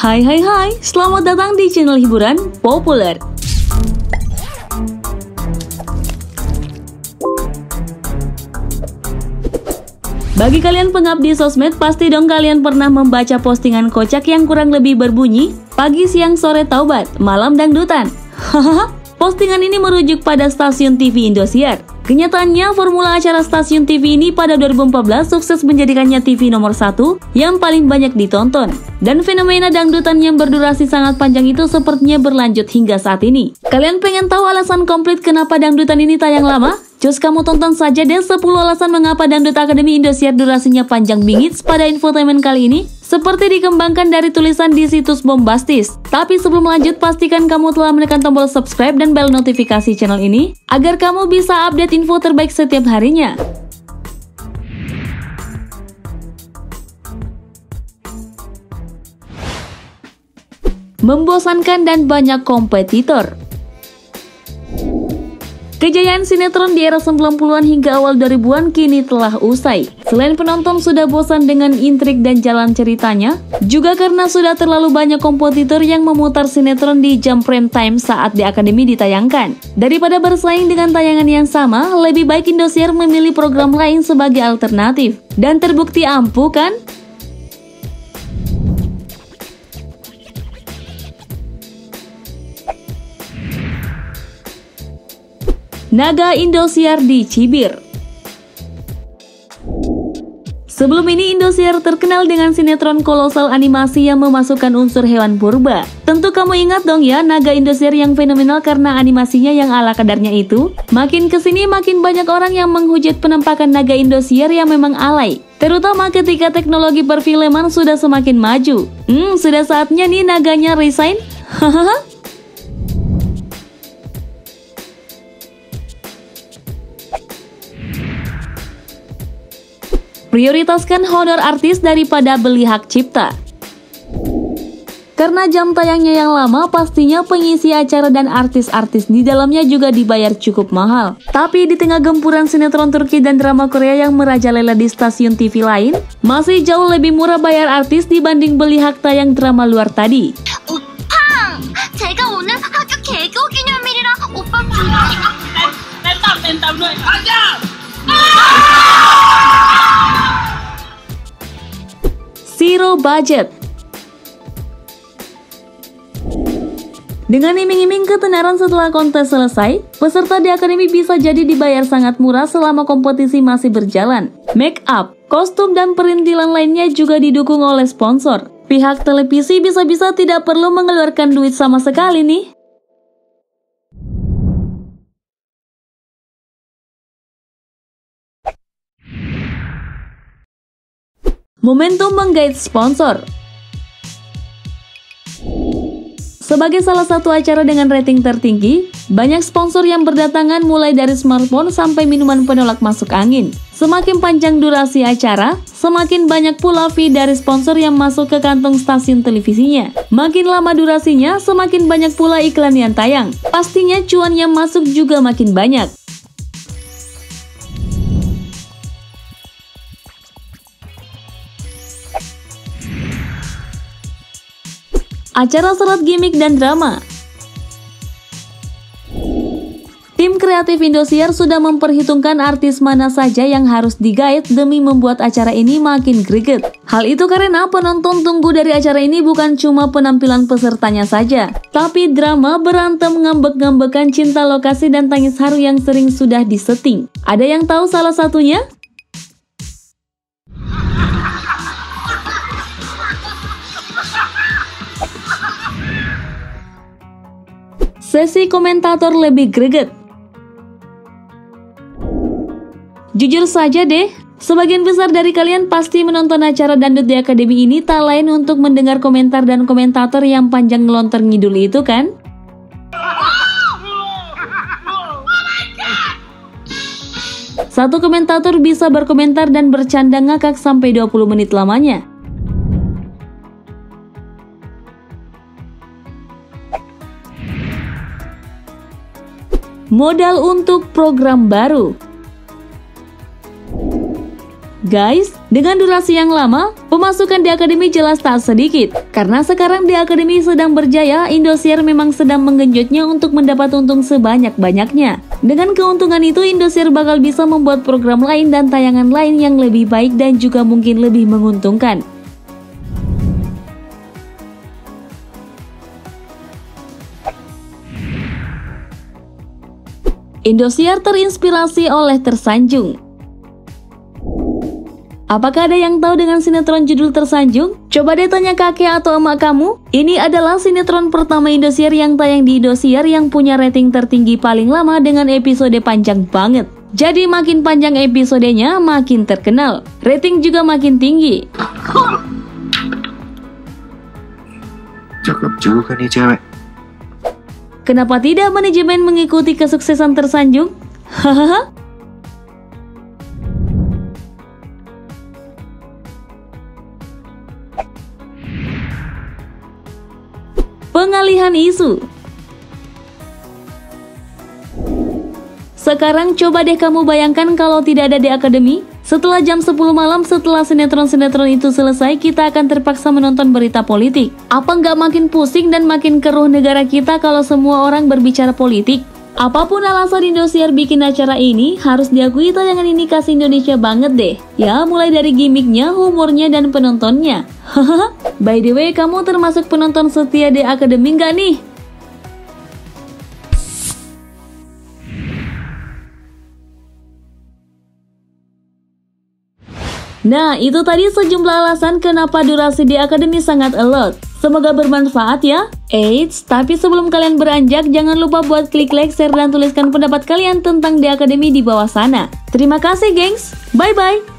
Hai, selamat datang di channel hiburan populer. Bagi kalian pengabdi sosmed, pasti dong kalian pernah membaca postingan kocak yang kurang lebih berbunyi, pagi, siang, sore taubat, malam dangdutan. Hahaha, postingan ini merujuk pada stasiun TV Indosiar. Kenyataannya, formula acara stasiun TV ini pada 2014 sukses menjadikannya TV nomor 1 yang paling banyak ditonton. Dan fenomena dangdutan yang berdurasi sangat panjang itu sepertinya berlanjut hingga saat ini. Kalian pengen tahu alasan komplit kenapa dangdutan ini tayang lama? Cus kamu tonton saja deh 10 alasan mengapa Dangdut Akademi Indosiar durasinya panjang bingits pada infotainment kali ini, seperti dikembangkan dari tulisan di situs Bombastis. Tapi sebelum lanjut, pastikan kamu telah menekan tombol subscribe dan bel notifikasi channel ini, agar kamu bisa update info terbaik setiap harinya. Membosankan dan banyak kompetitor. Kejayaan sinetron di era 90-an hingga awal 2000-an kini telah usai. Selain penonton sudah bosan dengan intrik dan jalan ceritanya, juga karena sudah terlalu banyak kompetitor yang memutar sinetron di jam prime time saat di Akademi ditayangkan. Daripada bersaing dengan tayangan yang sama, lebih baik Indosiar memilih program lain sebagai alternatif. Dan terbukti ampuh kan? Naga Indosiar dicibir. Sebelum ini Indosiar terkenal dengan sinetron kolosal animasi yang memasukkan unsur hewan purba. Tentu kamu ingat dong ya, Naga Indosiar yang fenomenal karena animasinya yang ala kadarnya itu. Makin kesini makin banyak orang yang menghujat penampakan Naga Indosiar yang memang alay. Terutama ketika teknologi perfilman sudah semakin maju. Sudah saatnya nih naganya resign? Hahaha. Prioritaskan honor artis daripada beli hak cipta. Karena jam tayangnya yang lama, pastinya pengisi acara dan artis-artis di dalamnya juga dibayar cukup mahal. Tapi di tengah gempuran sinetron Turki dan drama Korea yang merajalela di stasiun TV lain, masih jauh lebih murah bayar artis dibanding beli hak tayang drama luar tadi. 오빠, 제가 오늘 학교 개교 기념일이라 오빠 땀ด้วย. Zero budget. Dengan iming-iming ketenaran setelah kontes selesai, peserta di Akademi bisa jadi dibayar sangat murah selama kompetisi masih berjalan. Make up, kostum, dan perintilan lainnya juga didukung oleh sponsor. Pihak televisi bisa-bisa tidak perlu mengeluarkan duit sama sekali nih. Momentum menggait sponsor. Sebagai salah satu acara dengan rating tertinggi, banyak sponsor yang berdatangan mulai dari smartphone sampai minuman penolak masuk angin. Semakin panjang durasi acara, semakin banyak pula fee dari sponsor yang masuk ke kantong stasiun televisinya. Makin lama durasinya, semakin banyak pula iklan yang tayang. Pastinya cuan yang masuk juga makin banyak. Acara syarat gimmick dan drama. Tim kreatif Indosiar sudah memperhitungkan artis mana saja yang harus digait demi membuat acara ini makin greget. Hal itu karena penonton tunggu dari acara ini bukan cuma penampilan pesertanya saja, tapi drama, berantem, ngambek-ngambekan, cinta lokasi, dan tangis haru yang sering sudah disetting. Ada yang tahu salah satunya? Sesi komentator lebih greget. Jujur saja deh, sebagian besar dari kalian pasti menonton acara Dangdut di Akademi ini tak lain untuk mendengar komentar dan komentator yang panjang ngelontar ngidul itu kan? Satu komentator bisa berkomentar dan bercanda ngakak sampai 20 menit lamanya. Modal untuk program baru. Guys, dengan durasi yang lama, pemasukan di akademi jelas tak sedikit. Karena sekarang di akademi sedang berjaya, Indosiar memang sedang menggenjotnya untuk mendapat untung sebanyak-banyaknya. Dengan keuntungan itu, Indosiar bakal bisa membuat program lain dan tayangan lain yang lebih baik dan juga mungkin lebih menguntungkan. Indosiar terinspirasi oleh Tersanjung. Apakah ada yang tahu dengan sinetron judul Tersanjung? Coba deh tanya kakek atau emak kamu. Ini adalah sinetron pertama Indosiar yang tayang di Indosiar yang punya rating tertinggi paling lama dengan episode panjang banget. Jadi makin panjang episodenya, makin terkenal. Rating juga makin tinggi. Cakep juga nih cewek. Kenapa tidak manajemen mengikuti kesuksesan Tersanjung? Hahaha. Pengalihan isu. Sekarang coba deh kamu bayangkan kalau tidak ada di akademi. Setelah jam 10 malam, setelah sinetron-sinetron itu selesai, kita akan terpaksa menonton berita politik. Apa nggak makin pusing dan makin keruh negara kita kalau semua orang berbicara politik? Apapun alasan Indosiar bikin acara ini, harus diakui tayangan ini khas Indonesia banget deh. Ya, mulai dari gimmicknya, humornya, dan penontonnya. Hahaha. By the way, kamu termasuk penonton setia di akademi nggak nih? Nah, itu tadi sejumlah alasan kenapa durasi di akademi sangat alot. Semoga bermanfaat ya. Eits, tapi sebelum kalian beranjak, jangan lupa buat klik like, share, dan tuliskan pendapat kalian tentang di akademi di bawah sana. Terima kasih, gengs. Bye-bye.